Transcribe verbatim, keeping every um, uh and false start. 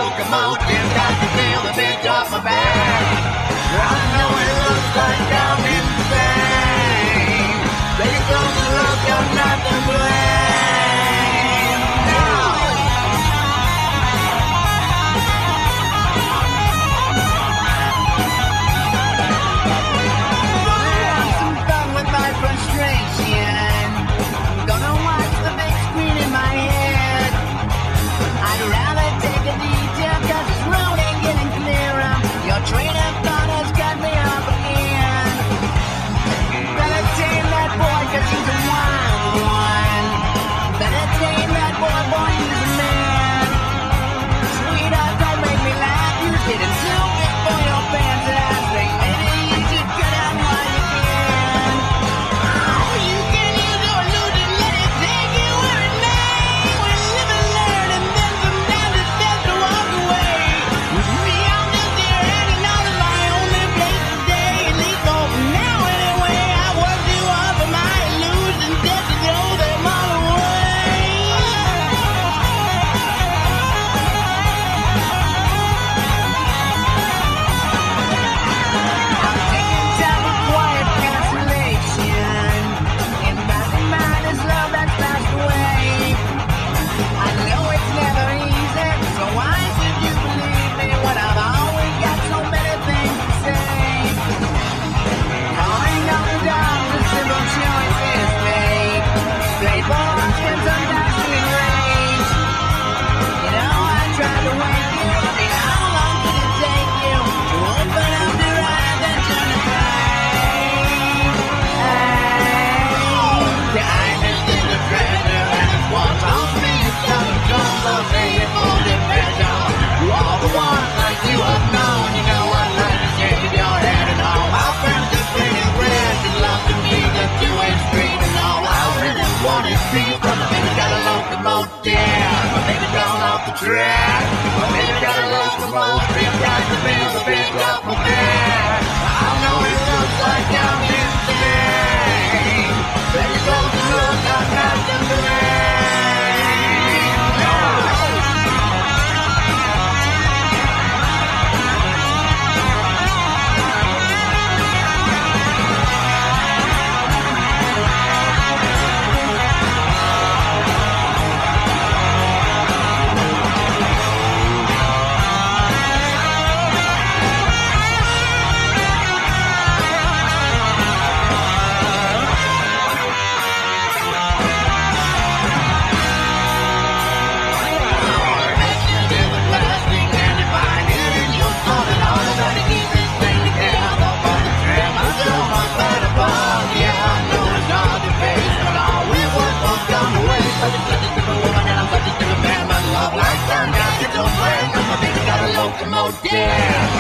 locomotive, got to feel the beat off my back. I know it looks like I'm insane. Take a closer look, I'm not to blame. No. Have some fun with my frustration. Gonna watch the big screen in my head. I'd rather take a detour, cause this road ain't getting clearer. Your train of thought has got me up again. Better tame that boy, cause he's a wild one. Better tame that boy, boy, he's a man. Sweetheart, don't make me laugh. You're getting too big for your pants and I think maybe you should cut out while you can. Oh, you can use your illusion, let it take you where it may. We live and learn and then sometimes it's best to walk away. With me, I'm just here hanging out in my only place today. At least for now anyway, I work too hard for my illusions just to throw them all away. I'm taking time for quiet cancellation. In my mind is love that's passed away. I know it's never easy, so why should you believe me when I've always got so many things to say? Calling on the dogs, a simple choice is made. Playful and sometimes to enrage. You know, I tried to wake you. I mean, how long did it take you to open up your eyes and turn the page? Hey, the island is a treasure and it's what's on me. It's got a drum of faithful division. To all the ones like you have known, you know what life is shaking your head and all. My friends are pretty red, you love the music, two-way street and all. I really want to see from the baby got a locomotive. My baby gone off the track. My baby got a locomotive, got to feel the beat off my back. I know it looks like I'm insane. Baby, close the look, I'm not to blame. No. Locomotive.